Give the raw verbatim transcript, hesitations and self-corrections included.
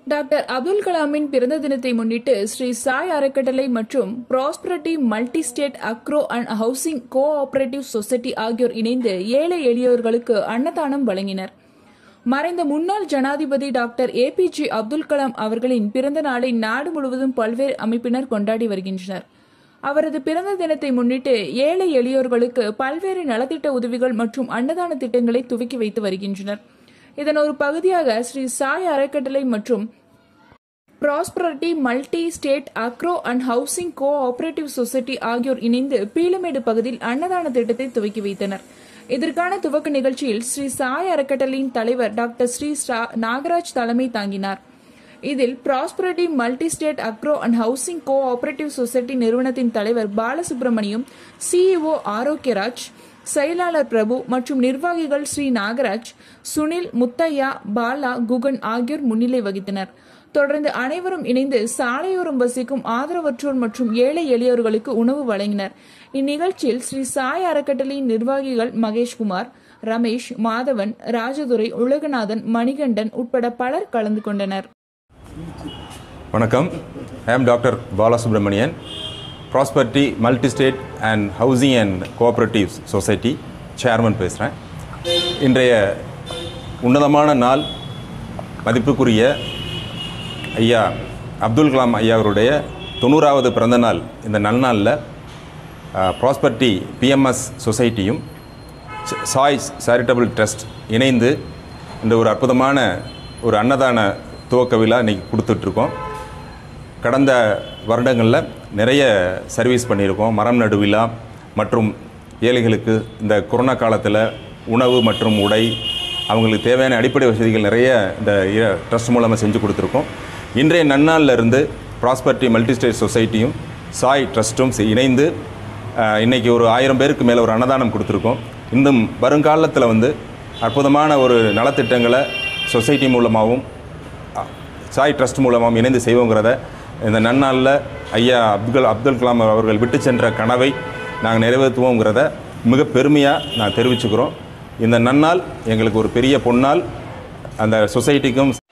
Doctor Abdul கலாமின் பிறந்த தினத்தை முன்னிட்டு ஸ்ரீ சாய் அறக்கட்டளை மற்றும் prosperity multi state agro and housing cooperative society ஆகியோர் இணைந்து ஏழை எளியோர்களுக்கு அன்னதானம் வழங்கினர். மறைந்த முன்னாள் ஜனாதிபதி doctor A P J Abdul Kalam அவர்களின் பிறந்த நாளை நாடு முழுவதும் பல்வேறு அமைப்பினர் கொண்டாடி வருகின்றனர். அவரது பிறந்த தினத்தை முன்னிட்டு ஏழை எளியோர்களுக்கு பல்வேறு நலத்திட்ட உதவிகள் மற்றும் அன்னதான திட்டங்களை துவக்கி வைத்து வருகின்றனர். இதன் ஒரு பகுதியாக ஸ்ரீ சாய் அறக்கட்டளை மற்றும் prosperity multi state agro and housing cooperative society ஆகியோர் இணைந்து பீளமேடு பகுதியில் அன்னதான திட்டத்தை துவக்கி வைத்தனர். இதற்கான துவக்க நிகழ்ச்சியில் ஸ்ரீ சாய் அறக்கட்டளையின் தலைவர் டாக்டர் ஸ்ரீ நாகராஜ் தலைமை தாங்கினார். இதில் prosperity multi state agro and housing cooperative society நிறுவனத்தின் தலைவர் பாலசுப்ரமணியம், சிஇஓ ஆரோக்கியராஜ், செயலாளர் பிரபு மற்றும் நிர்வாகிகள் ஸ்ரீ நாகராஜ், சுனில், முத்தையா, பாலா, குகன் ஆகியோர் முன்னிலை வகித்தனர். தொடர்ந்து அனைவரும் இணைந்து சாலையோரம் வசிக்கும் ஆதரவற்றோர் மற்றும் ஏழை எளியோர்களுக்கு உணவு வழங்கினர். இந்நிகழ்ச்சியில் ஸ்ரீ சாய் அறக்கட்டளையின் நிர்வாகிகள் மகேஷ்குமார், ரமேஷ், மாதவன், ராஜதுரை, உலகநாதன், மணிகண்டன் உட்பட பலர் கலந்து கொண்டனர். வணக்கம். I am doctor Balasubramanian, prosperity multi state and housing and cooperative society chairman பேசுகிறேன். இன்றைய உன்னதமான நாள், மதிப்புக்குரிய ஐயா அப்துல் கலாம் ஐயா அவருடைய தொண்ணூறாவது பிறந்த நாள். இந்த நல்நாளில் ப்ராஸ்பரிட்டி பிஎம்எஸ் சொசைட்டியும் சாய் சேரிட்டபிள் ட்ரஸ்ட் இணைந்து இந்த ஒரு அற்புதமான ஒரு அன்னதான துவக்க விழா இன்றைக்கி கொடுத்துட்ருக்கோம். கடந்த வருடங்களில் நிறைய சர்வீஸ் பண்ணியிருக்கோம். மரம் நடு விழா மற்றும் ஏழைகளுக்கு இந்த கொரோனா காலத்தில் உணவு மற்றும் உடை, அவங்களுக்கு தேவையான அடிப்படை வசதிகள் நிறைய இந்த ட்ரஸ்ட் மூலமாக செஞ்சு கொடுத்துருக்கோம். இன்றைய நன்னாளில் இருந்து ப்ராஸ்பரிட்டி மல்டி ஸ்டேட் சொசைட்டியும் சாய் ட்ரஸ்ட்டும் இணைந்து இன்றைக்கி ஒரு ஆயிரம் பேருக்கு மேலே ஒரு அன்னதானம் கொடுத்துருக்கோம். இன்னும் வருங்காலத்தில் வந்து அற்புதமான ஒரு நலத்திட்டங்களை சொசைட்டி மூலமாகவும் சாய் ட்ரஸ்ட் மூலமாகவும் இணைந்து செய்வோங்கிறத இந்த நன்னாளில் ஐயா அப்துல் அப்துல் கலாம் அவர்கள் விட்டு சென்ற கனவை நாங்கள் நிறைவேற்றுவோங்கிறத மிக பெருமையாக நான் தெரிவிச்சுக்கிறோம். இந்த நன்னாள் எங்களுக்கு ஒரு பெரிய பொன்னாள். அந்த சொசைட்டிக்கும்